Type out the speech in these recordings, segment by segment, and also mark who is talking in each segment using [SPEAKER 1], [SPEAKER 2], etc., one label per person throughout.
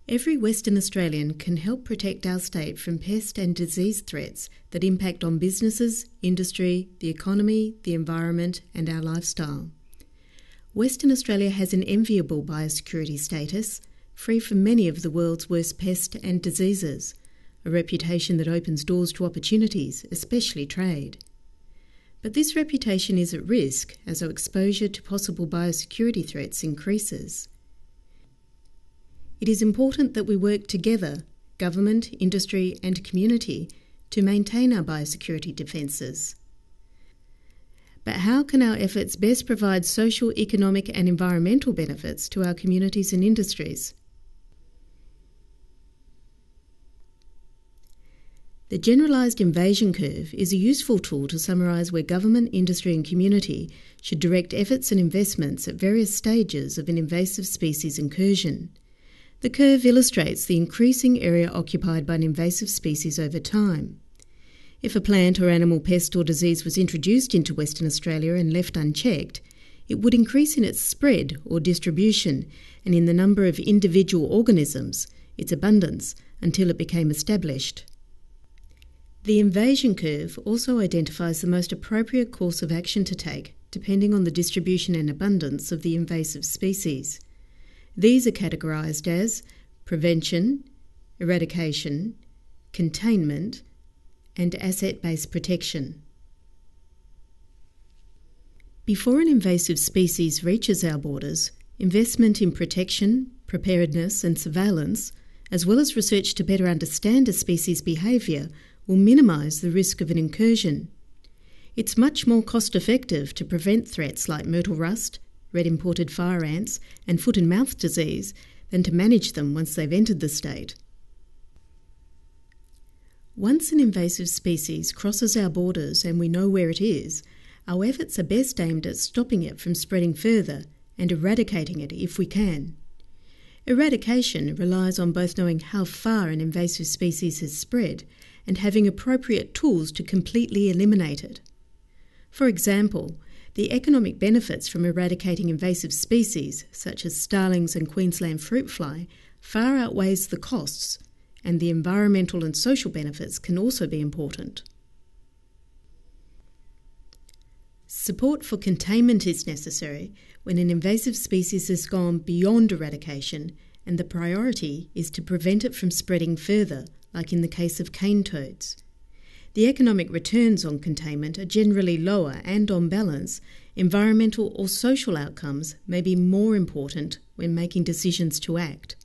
[SPEAKER 1] Every Western Australian can help protect our state from pest and disease threats that impact on businesses, industry, the economy, the environment and our lifestyle. Western Australia has an enviable biosecurity status, free from many of the world's worst pests and diseases, a reputation that opens doors to opportunities, especially trade. But this reputation is at risk as our exposure to possible biosecurity threats increases. It is important that we work together, government, industry and community, to maintain our biosecurity defences. But how can our efforts best provide social, economic and environmental benefits to our communities and industries? The Generalised Invasion Curve is a useful tool to summarise where government, industry and community should direct efforts and investments at various stages of an invasive species incursion. The curve illustrates the increasing area occupied by an invasive species over time. If a plant or animal pest or disease was introduced into Western Australia and left unchecked, it would increase in its spread or distribution and in the number of individual organisms, its abundance, until it became established. The invasion curve also identifies the most appropriate course of action to take, depending on the distribution and abundance of the invasive species. These are categorised as prevention, eradication, containment, and asset-based protection. Before an invasive species reaches our borders, investment in protection, preparedness and surveillance, as well as research to better understand a species' behaviour, will minimise the risk of an incursion. It's much more cost-effective to prevent threats like myrtle rust, red imported fire ants and foot and mouth disease than to manage them once they've entered the state. Once an invasive species crosses our borders and we know where it is, our efforts are best aimed at stopping it from spreading further and eradicating it if we can. Eradication relies on both knowing how far an invasive species has spread and having appropriate tools to completely eliminate it. For example, the economic benefits from eradicating invasive species, such as starlings and Queensland fruit fly, far outweighs the costs, and the environmental and social benefits can also be important. Support for containment is necessary when an invasive species has gone beyond eradication and the priority is to prevent it from spreading further, like in the case of cane toads. The economic returns on containment are generally lower and, on balance, environmental or social outcomes may be more important when making decisions to act.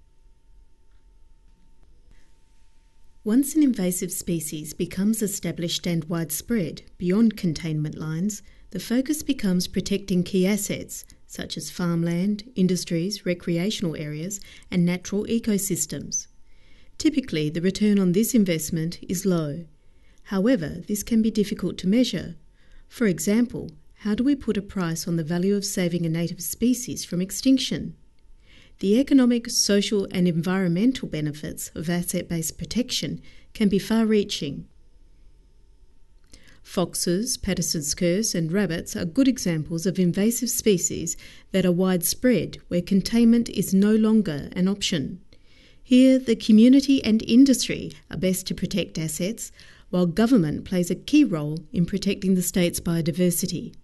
[SPEAKER 1] Once an invasive species becomes established and widespread beyond containment lines, the focus becomes protecting key assets such as farmland, industries, recreational areas and natural ecosystems. Typically, the return on this investment is low. However, this can be difficult to measure. For example, how do we put a price on the value of saving a native species from extinction? The economic, social and environmental benefits of asset-based protection can be far-reaching. Foxes, Patterson's curse and rabbits are good examples of invasive species that are widespread where containment is no longer an option. Here, the community and industry are best to protect assets, while government plays a key role in protecting the state's biodiversity.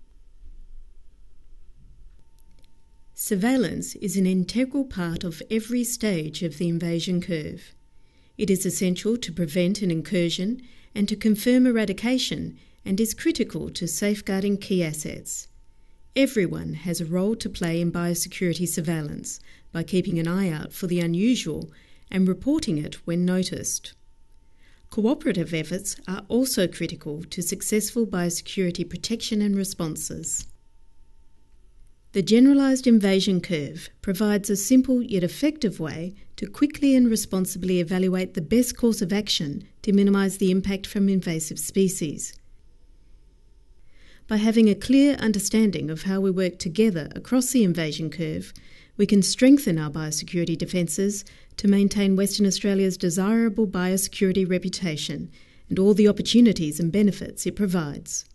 [SPEAKER 1] Surveillance is an integral part of every stage of the invasion curve. It is essential to prevent an incursion and to confirm eradication and is critical to safeguarding key assets. Everyone has a role to play in biosecurity surveillance by keeping an eye out for the unusual and reporting it when noticed. Cooperative efforts are also critical to successful biosecurity protection and responses. The Generalised Invasion Curve provides a simple yet effective way to quickly and responsibly evaluate the best course of action to minimise the impact from invasive species. By having a clear understanding of how we work together across the invasion curve, we can strengthen our biosecurity defences to maintain Western Australia's desirable biosecurity reputation and all the opportunities and benefits it provides.